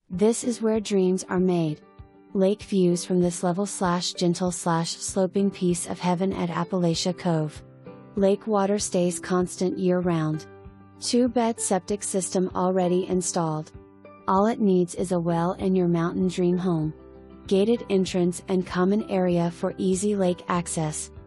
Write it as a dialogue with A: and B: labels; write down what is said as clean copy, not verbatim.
A: This is where dreams are made. Lake views from this level/gentle/sloping piece of heaven at Appalachia Cove. Lake water stays constant year-round. 2-bed septic system already installed. All it needs is a well in your mountain dream home. Gated entrance and common area for easy lake access.